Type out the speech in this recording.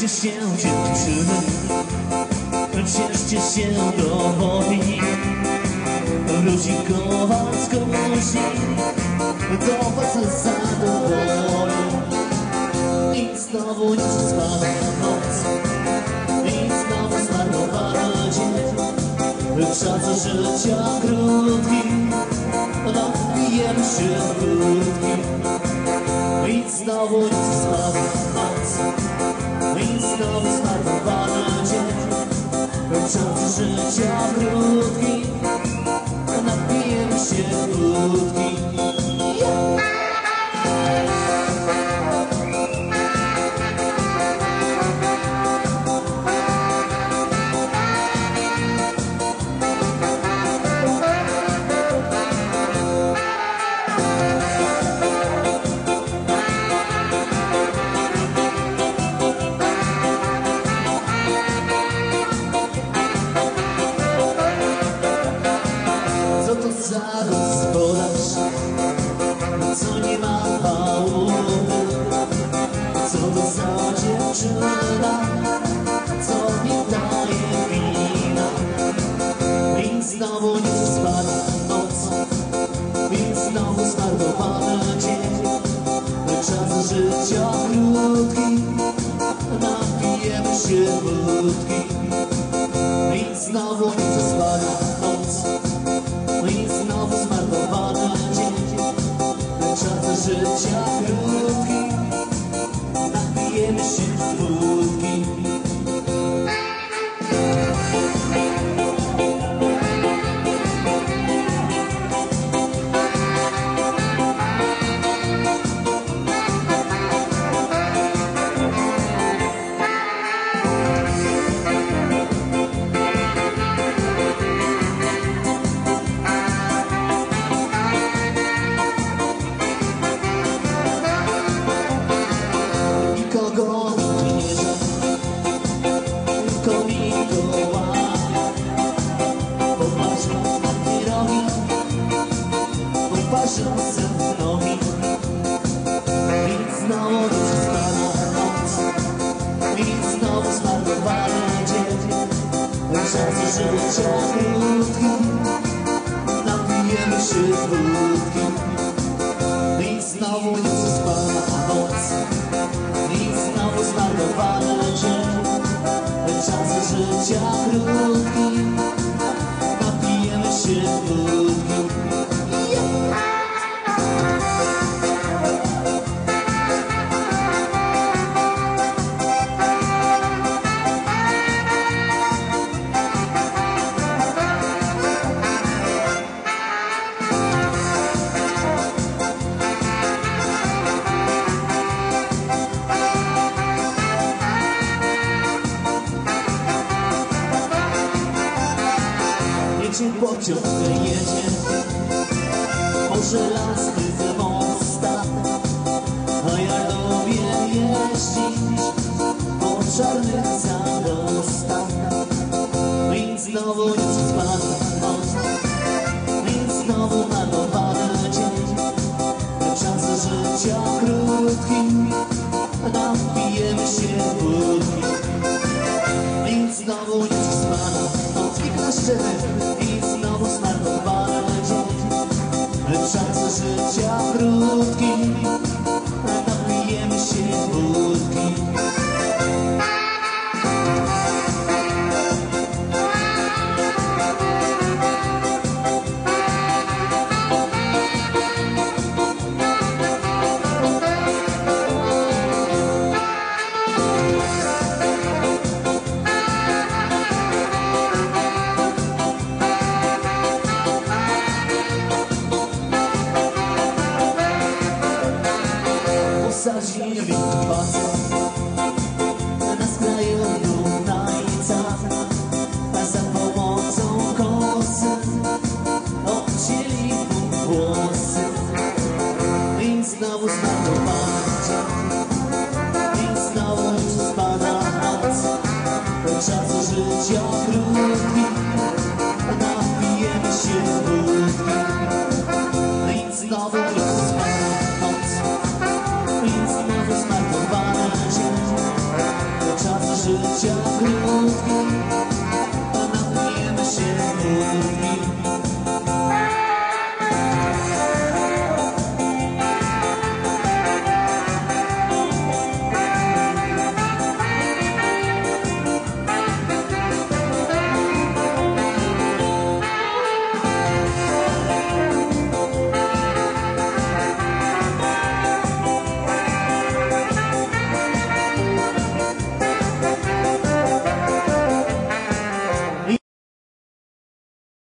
Cieszcie się dziewczyny, cieszcie się do wody. Wróci kowal z kozi, do was zadowolony. I znowu nic spada noc, i znowu zmarnowana dzień. Czas życia krótki, napijemy się wódki. I znowu nic spada noc, i znowu zmarnowana dzień. Czas życia krótki, napijemy się wódki. Co to za gospodarz, co nie ma pałuby? Co to za dziewczyna, co nie daje wina? I znowu nic spada noc, i znowu zmarnowany dzień. Czas życia krótki, napijemy się wódki. I znowu nic spada noc, i znowu zmarnowany dzień. Czas życia krótki, napijemy się wódki. Kogo nie żal, Mikołaj. Popatrzą na pierogi, popatrzą ze nogi. I znowu nic spada noc, i znowu zmarnowany dzień. Czas życia krótki, napijemy się wódki. I znowu nic spada noc, i znowu zmarnowany dzień. Czas życia krótki, napijemy się wódki. Jedzie pociąg, jedzie, może lasy z mosta, a ja lubię jeździć po czarnych zadostach. I znowu nic spada noc, i znowu marnowany dzień. Czas życia krótki, napijemy się wódki. I znowu nic spada noc, i klaszczemy. I znowu zmarnowany dzień. Czas życia krótki, napijemy się wódki. Posadzili bazę na skraju Dunajca, a za pomocą kosy obcięli mu włosy. I znowu zmarnowany dzień, i znowu nic spada noc. Czas życia krótki, napijemy się wódki. I znowu